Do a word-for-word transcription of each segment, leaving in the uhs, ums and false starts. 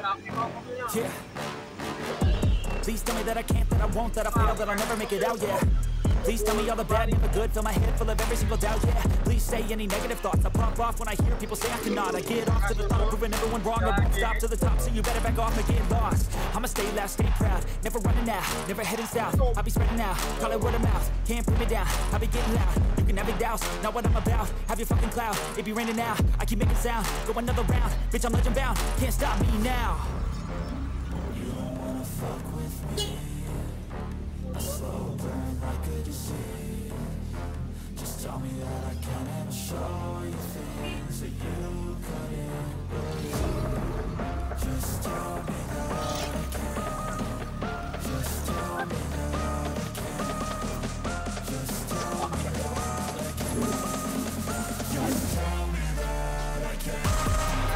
Yeah. Please tell me that I can't, that I won't, that I fail, that I'll never make it out, yeah. Please tell me all the bad, never good, fill my head full of every single doubt, yeah. Please say any negative thoughts, I pop off when I hear people say I cannot. I get off to the thought of proving everyone wrong, I won't stop to the top, so you better back off and get lost. I'ma stay loud, stay proud, never running out, never heading south. I'll be spreading out, call it word of mouth, can't put me down, I'll be getting loud. You can have it doubts, not what I'm about, have your fucking cloud, it be raining now. I keep making sound, go another round, bitch I'm legend bound, can't stop me now. You don't wanna fuck with me, a slow burn like a disease. Just tell me that I can and I'll show you things that you couldn't believe. Just tell me that I can. Just tell me that I can. Just tell me that I can. Just tell me that I can.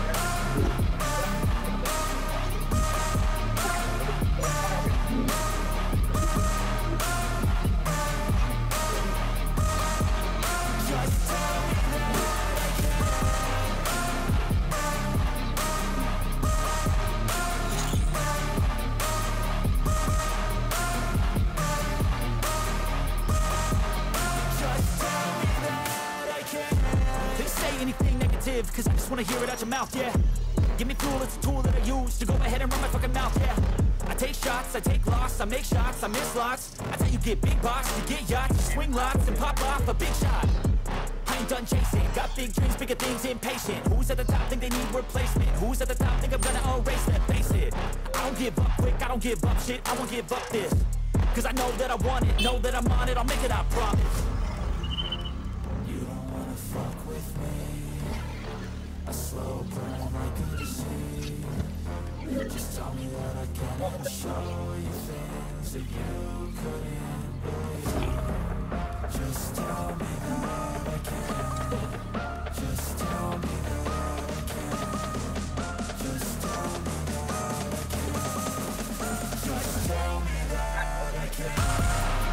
Cause I just wanna hear it out your mouth, yeah. Give me fuel, it's a tool that I use to go ahead and run my fucking mouth, yeah. I take shots, I take loss, I make shots, I miss lots. That's how you get big box, you get yachts, you swing lots and pop off a big shot. I ain't done chasing, got big dreams, bigger things, impatient. Who's at the top think they need replacement? Who's at the top think I'm gonna erase that? Face it, I don't give up quick, I don't give up shit, I won't give up this. Cause I know that I want it, know that I'm on it, I'll make it, I promise. You don't wanna fuck with me, a slow burn like a disease. Just tell me that I can and I'll show you things that you couldn't believe. Just tell me that I can. Just tell me that I can. Just tell me that I can. Just tell me that I can.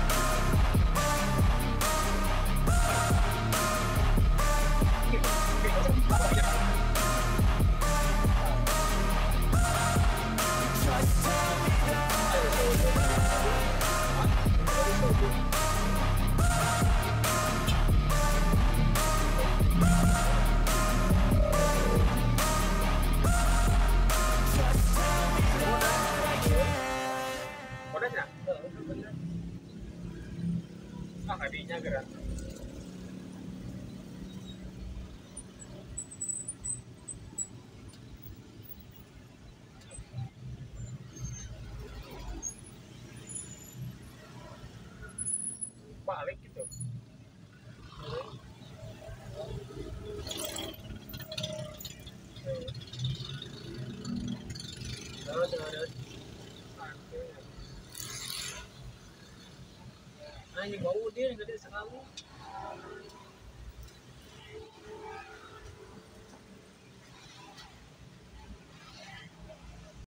Gerak. Balik gitu. Terus terus. Nah, ini bau dia gede sekali.